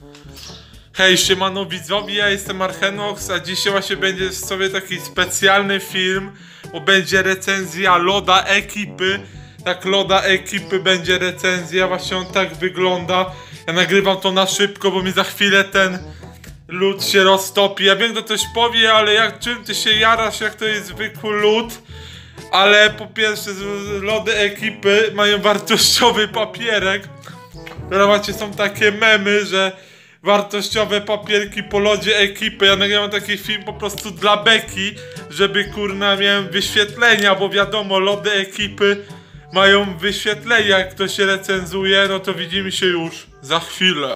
Hej, siemano widzowie, ja jestem Archenox, a dzisiaj właśnie będzie sobie taki specjalny film, bo będzie recenzja loda ekipy. Tak, loda ekipy będzie recenzja, właśnie on tak wygląda. Ja nagrywam to na szybko, bo mi za chwilę ten lód się roztopi. Ja wiem, kto coś powie, ale czym ty się jarasz, jak to jest zwykły lód? Ale po pierwsze, lody ekipy mają wartościowy papierek. Mianowicie są takie memy, że wartościowe papierki po lodzie ekipy. Ja nagrywam taki film po prostu dla beki, żeby kurna miałem wyświetlenia, bo wiadomo, lody ekipy mają wyświetlenia. Jak ktoś się recenzuje, no to widzimy się już za chwilę.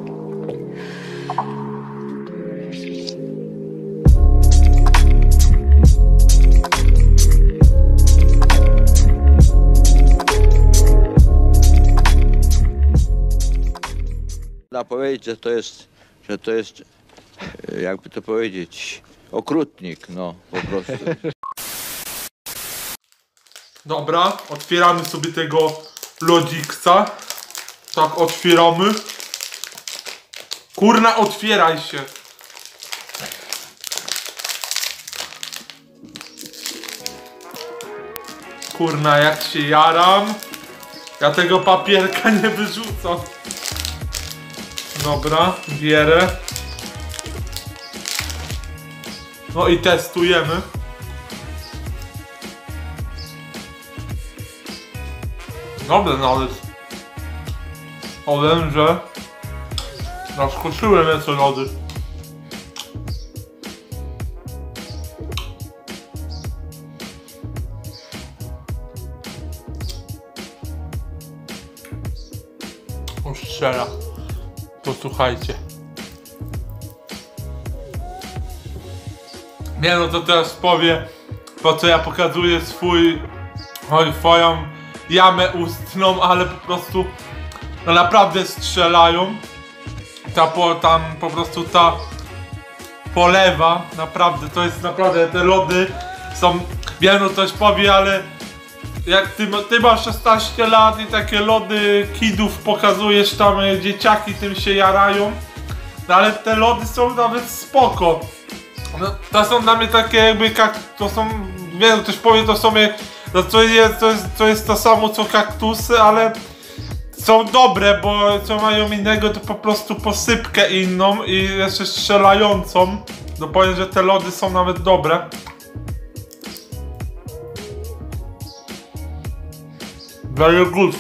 Można powiedzieć, że to jest, jakby to powiedzieć, okrutnik, no po prostu. Dobra, otwieramy sobie tego lodziksa. Tak, otwieramy. Kurna, otwieraj się. Kurna, jak się jaram. Ja tego papierka nie wyrzucam. Dobra, bierę. No i testujemy. Dobra, nawet. Powiem, że zaskoczyły mnie te lody. Już strzela. Posłuchajcie. Nie no, to teraz powie, po co ja pokazuję swoją jamę ustną, ale po prostu no naprawdę strzelają. Tam po prostu ta polewa, naprawdę, to jest naprawdę, te lody są, wiem, no coś powie, ale jak ty masz 16 lat i takie lody kidów pokazujesz tam, dzieciaki tym się jarają. No ale te lody są nawet spoko. No, to są dla mnie takie jakby to są, nie wiem, ktoś powie, to są no to jest to samo co kaktusy, ale są dobre, bo co mają innego to po prostu posypkę inną i jeszcze strzelającą. No powiem, że te lody są nawet dobre. Very good.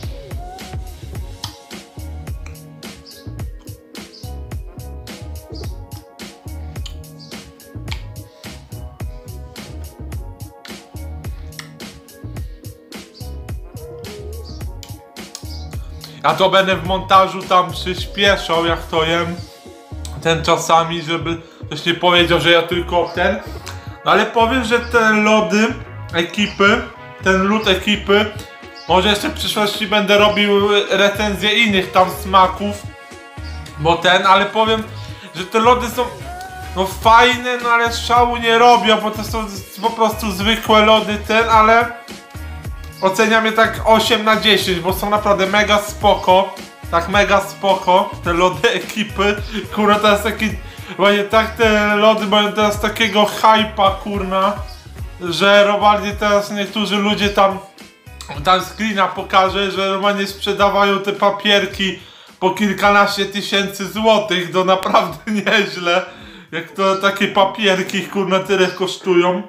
Ja to będę w montażu tam przyspieszał, jak to jem. Ten czasami, żeby ktoś nie powiedział, że ja tylko ten. No ale powiem, że te lody ekipy, ten lód ekipy, może jeszcze w przyszłości będę robił recenzję innych tam smaków, ale powiem, że te lody są no fajne, no ale szału nie robią, bo to są po prostu zwykłe lody ale oceniam je tak 8 na 10, bo są naprawdę mega spoko, tak mega spoko, te lody ekipy, kurwa, to jest taki, właśnie tak te lody mają teraz takiego hype'a, kurna, że normalnie teraz niektórzy ludzie tam screena pokażę, że normalnie sprzedawają te papierki po kilkanaście tysięcy złotych, to naprawdę nieźle, jak to takie papierki kurna tyle kosztują.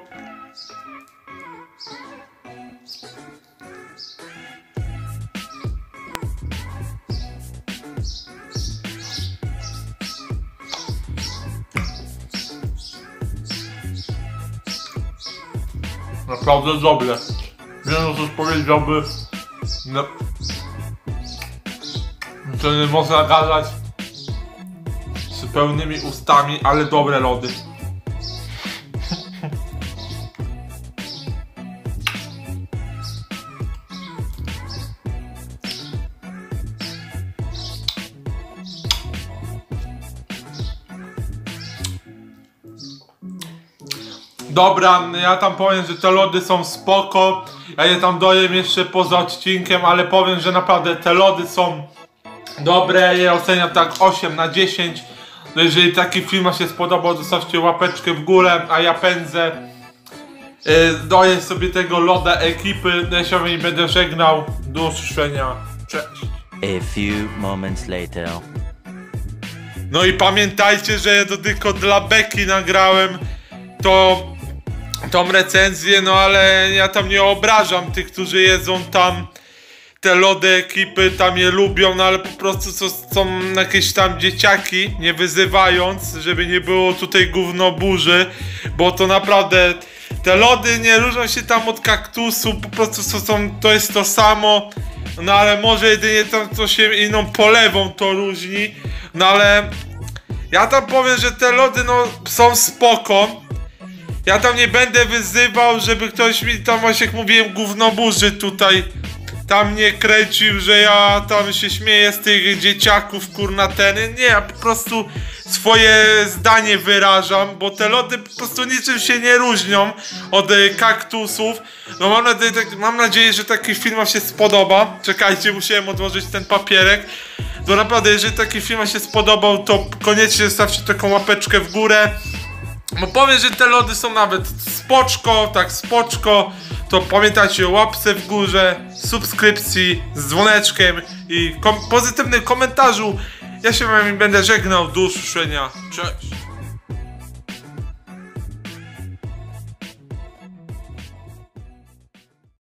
Naprawdę dobre. Nie no, coś powiedziałby, no, to nie można gadać z pełnymi ustami, ale dobre lody. Dobra, ja tam powiem, że te lody są spoko. Ja je tam dojem jeszcze poza odcinkiem, ale powiem, że naprawdę te lody są dobre, ja oceniam tak 8 na 10. No jeżeli taki film wam się spodobał, zostawcie łapeczkę w górę, a ja pędzę. Doję sobie tego loda ekipy, ja się nie będę żegnał. Do usłyszenia, cześć. A few moments later. No i pamiętajcie, że ja to tylko dla beki nagrałem tą recenzję, no ale ja tam nie obrażam tych, którzy jedzą tam te lody ekipy, tam je lubią, no ale po prostu są jakieś tam dzieciaki, nie wyzywając, żeby nie było tutaj gówno burzy, bo to naprawdę te lody nie różnią się tam od kaktusu, po prostu to jest to samo, no ale może jedynie tam to się inną polewą to różni, no ale ja tam powiem, że te lody no są spoko. Ja tam nie będę wyzywał, żeby ktoś mi tam, właśnie jak mówiłem, gównoburzy tutaj tam nie kręcił, że ja tam się śmieję z tych dzieciaków, kurna ten. Nie, ja po prostu swoje zdanie wyrażam, bo te lody po prostu niczym się nie różnią od kaktusów. No mam nadzieję, że taki film wam się spodoba. Czekajcie, musiałem odłożyć ten papierek. To naprawdę, jeżeli taki film wam się spodobał, to koniecznie zostawcie taką łapeczkę w górę. Bo powiem, że te lody są nawet spoczko, tak spoczko. To pamiętajcie o łapce w górze, subskrypcji z dzwoneczkiem i pozytywnym komentarzu. Ja się wam będę żegnał, do usłyszenia, cześć.